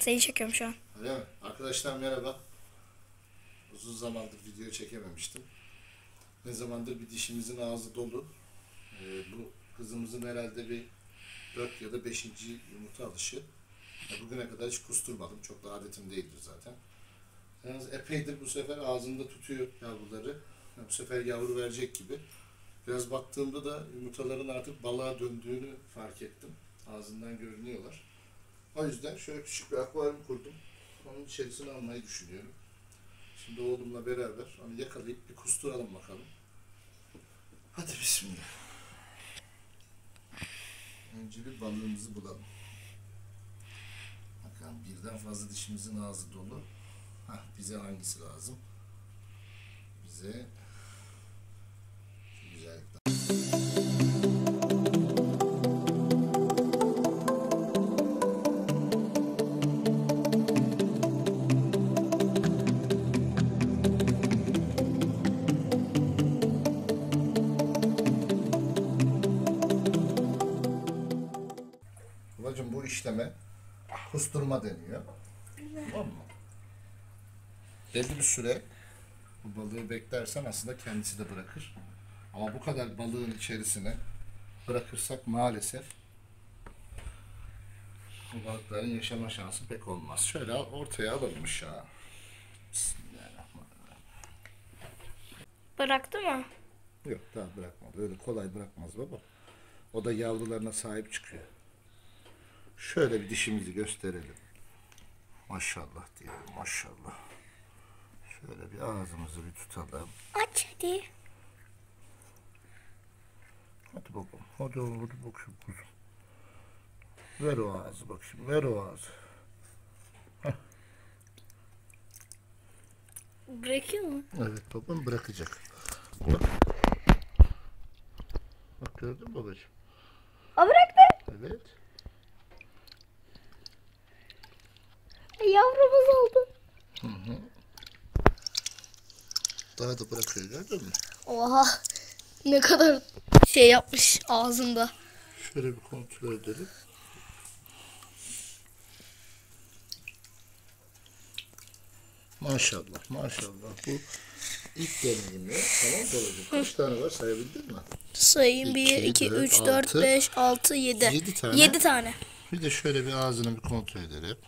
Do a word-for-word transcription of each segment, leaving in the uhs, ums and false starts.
Seni çekiyorum şu an. Öyle mi? Arkadaşlar merhaba. Uzun zamandır video çekememiştim. Ne zamandır bir dişimizin ağzı dolu. Ee, bu kızımızın herhalde bir dört ya da beşinci yumurta alışı. Ya bugüne kadar hiç kusturmadım. Çok da adetim değildir zaten. Yalnız epeydir bu sefer ağzında tutuyor yavruları. Ya bu sefer yavru verecek gibi. Biraz baktığımda da yumurtaların artık balığa döndüğünü fark ettim. Ağzından görünüyorlar. O yüzden şöyle küçük bir akvaryum kurdum. Onun içerisine almayı düşünüyorum. Şimdi oğlumla beraber onu yakalayıp bir kusturalım bakalım. Hadi bismillah. Önce bir balığımızı bulalım. Bakalım birden fazla dişimizin ağzı dolu. Hah, bize hangisi lazım? Bize güzellikler. Babacığım bu işleme kusturma deniyor. Tamam mı? Belli bir süre bu balığı beklersen aslında kendisi de bırakır. Ama bu kadar balığın içerisine bırakırsak maalesef bu balıkların yaşama şansı pek olmaz. Şöyle ortaya alınmış ya. Bismillahirrahmanirrahim. Bıraktı mı? Yok daha bırakmadı. Öyle kolay bırakmaz baba. O da yavrularına sahip çıkıyor. Şöyle bir dişimizi gösterelim. Maşallah diyelim, maşallah. Şöyle bir ağzımızı bir tutalım. Aç hadi. Hadi bakalım. Hadi oğlum, hadi bakayım kuzum. Ver o ağzı bakayım, ver o ağzı. Heh. Bırakıyor mu? Evet babam bırakacak. Bak. Bak gördün mü babacığım? O bıraktı. Evet. Yavrumuz oldu. Hı hı. Daha da bırakıyor gördün mü? Oha. Ne kadar şey yapmış ağzında. Şöyle bir kontrol edelim. Maşallah, maşallah. Bu ilk deneyimi. Tamam babacığım. Kaç tane var sayabildin mi? Sayayım. bir, iki, üç, dört, beş, altı, yedi. Yedi tane. yedi tane. Bir de şöyle bir ağzını bir kontrol edelim.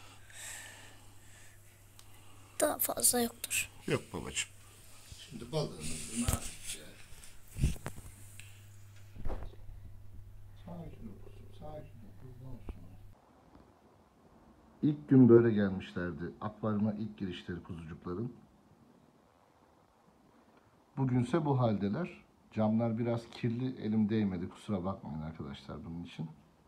Daha fazla yoktur. Yok babacığım. Şimdi balığımızı ne yapacağız? Sakin ol kuzum, sakin ol kuzum. İlk gün böyle gelmişlerdi. Akvaryuma ilk girişleri kuzucukların. Bugünse bu haldeler. Camlar biraz kirli, elim değmedi. Kusura bakmayın arkadaşlar bunun için.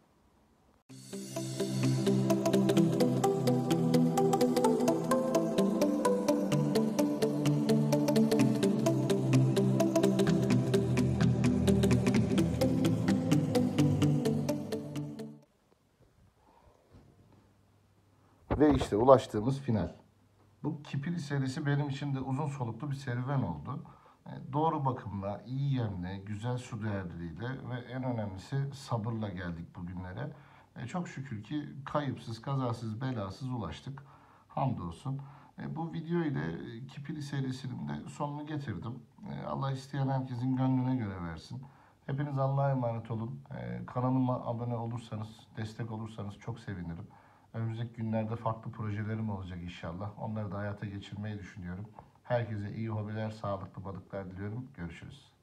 Ve işte ulaştığımız final. Bu Kipili serisi benim için de uzun soluklu bir serüven oldu. Doğru bakımla, iyi yemle, güzel su değerleriyle ve en önemlisi sabırla geldik bugünlere. Çok şükür ki kayıpsız, kazasız, belasız ulaştık. Hamdolsun. Bu video ile Kipili serisinin de sonunu getirdim. Allah isteyen herkesin gönlüne göre versin. Hepiniz Allah'a emanet olun. Kanalıma abone olursanız, destek olursanız çok sevinirim. Önümüzdeki günlerde farklı projelerim olacak inşallah. Onları da hayata geçirmeyi düşünüyorum. Herkese iyi hobiler, sağlıklı balıklar diliyorum. Görüşürüz.